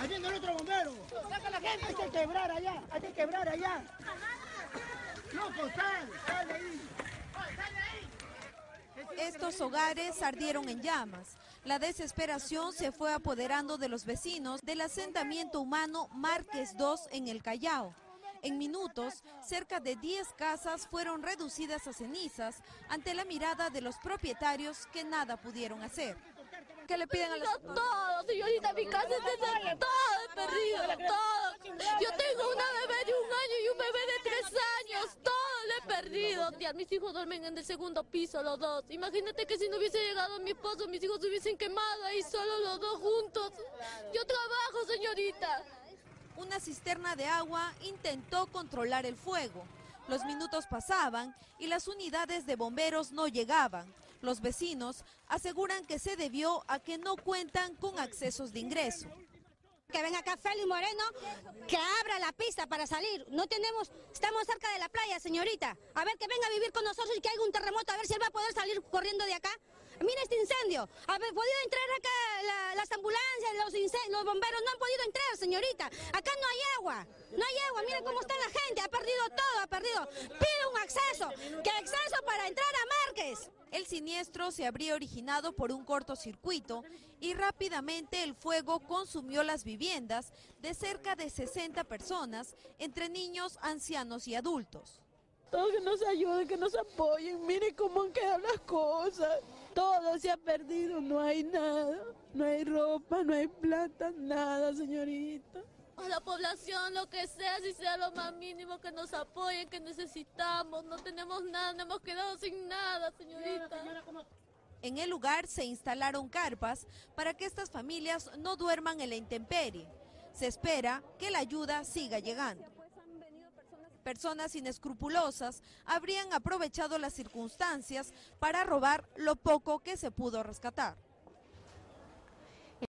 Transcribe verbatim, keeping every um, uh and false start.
viendo el otro bombero. Saca la gente. Hay que quebrar allá, hay que quebrar allá. Loco, sal, sal de ahí. Sal de ahí. Estos hogares ardieron en llamas. La desesperación se fue apoderando de los vecinos del asentamiento humano Márquez dos en el Callao. En minutos, cerca de diez casas fueron reducidas a cenizas ante la mirada de los propietarios que nada pudieron hacer. ¿Qué le piden a los...? Todo, señorita, mi casa está todo perdido, todo. Yo tengo una bebé de un año y un bebé de tres años, todo lo he perdido. Tía, mis hijos duermen en el segundo piso, los dos. Imagínate que si no hubiese llegado mi esposo, mis hijos se hubiesen quemado ahí solo los dos juntos. Yo trabajo, señorita. Una cisterna de agua intentó controlar el fuego. Los minutos pasaban y las unidades de bomberos no llegaban. Los vecinos aseguran que se debió a que no cuentan con accesos de ingreso. Que venga acá Félix Moreno, que abra la pista para salir. No tenemos, estamos cerca de la playa, señorita. A ver, que venga a vivir con nosotros y que haya un terremoto, a ver si él va a poder salir corriendo de acá. Mira este incendio. Haber podido entrar acá la, las ambulancias, los, los bomberos no han podido entrar, señorita. Acá no hay agua, no hay agua. Mira cómo está la gente, ha perdido todo, ha perdido. Pide un acceso, que acceso para entrar a Márquez. El siniestro se habría originado por un cortocircuito y rápidamente el fuego consumió las viviendas de cerca de sesenta personas, entre niños, ancianos y adultos. Todos que nos ayuden, que nos apoyen, miren cómo han quedado las cosas. Todo se ha perdido, no hay nada, no hay ropa, no hay plata, nada, señorita. A la población, lo que sea, si sea lo más mínimo, que nos apoyen, que necesitamos, no tenemos nada, nos hemos quedado sin nada, señorita. En el lugar se instalaron carpas para que estas familias no duerman en la intemperie. Se espera que la ayuda siga llegando. Personas inescrupulosas habrían aprovechado las circunstancias para robar lo poco que se pudo rescatar.